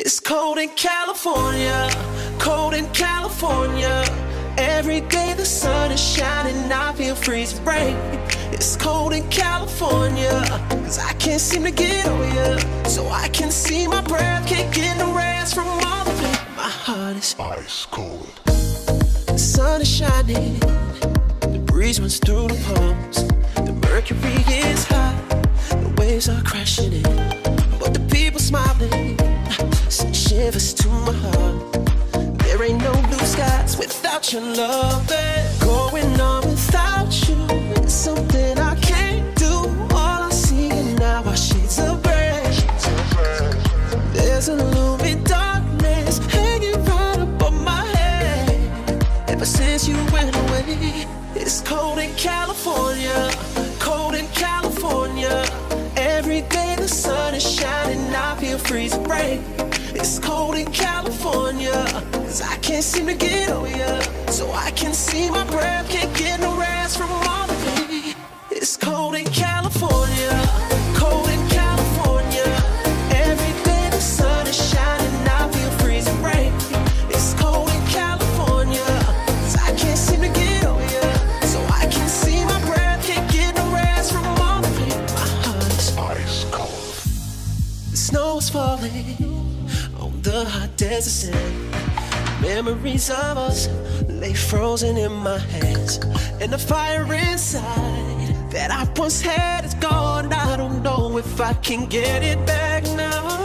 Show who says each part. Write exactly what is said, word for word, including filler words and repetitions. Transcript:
Speaker 1: It's cold in California, cold in California. Every day the sun is shining, I feel freezing rain. It's cold in California, cause I can't seem to get over you. So I can see my breath, can't get no rest from all the pain. My heart is ice cold. The sun is shining, the breeze runs through the palms. The mercury is high, the waves are crashing in, but the people smiling send shivers to my heart. There ain't no blue skies without your love. Going on without you is something I can't do. All I see now are shades of gray. There's a looming darkness hanging right above my head. Ever since you went away, it's cold in California, cold in California. Every day the sun is shining, I feel freezing rain. It's cold in California, cause I can't seem to get over you. So I can see my breath, can't get no rest from all the pain. It's cold in California, cold in California. Every day the sun is shining, I feel freezing rain. It's cold in California, cause I can't seem to get over you. So I can see my breath, can't get no rest from all the pain. My heart is ice cold. The snow is falling on the hot desert sand. Memories of us lay frozen in my hands, and the fire inside that I once had is gone. I don't know if I can get it back now.